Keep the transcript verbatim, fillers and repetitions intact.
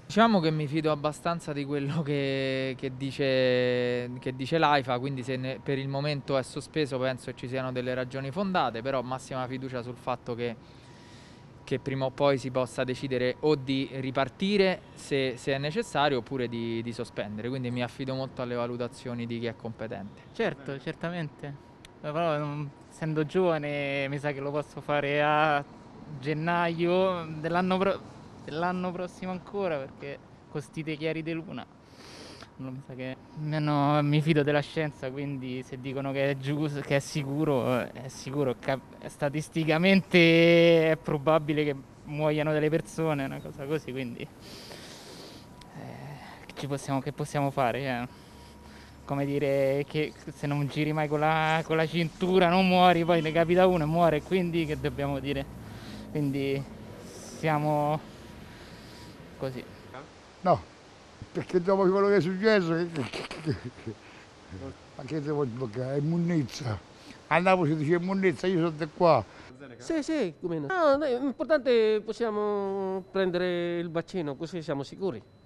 Diciamo che mi fido abbastanza di quello che, che dice, che dice l'AIFA, quindi se ne- per il momento è sospeso penso che ci siano delle ragioni fondate, però massima fiducia sul fatto che, che prima o poi si possa decidere o di ripartire se, se è necessario oppure di, di sospendere, quindi mi affido molto alle valutazioni di chi è competente. Certo, certamente. Però non- essendo giovane mi sa che lo posso fare a gennaio dell'anno pro- dell'anno prossimo ancora perché con sti dei chiari di luna. Non mi sa che mi, hanno- mi fido della scienza, quindi se dicono che è giusto, che è sicuro, eh, è sicuro. Cap- statisticamente è probabile che muoiano delle persone, una cosa così, quindi eh, che ci possiamo, che possiamo fare? eh? Come dire che se non giri mai con la, con la cintura non muori, poi ne capita uno e muore, quindi che dobbiamo dire? Quindi siamo così. No, perché dopo quello che è successo, che, che, che, che, ma che devo sbloccare? È immondizia. A Napoli si dice immondizia, io sono di qua. Sì, sì, come no. No, dai, l'importante è possiamo prendere il vaccino, così siamo sicuri.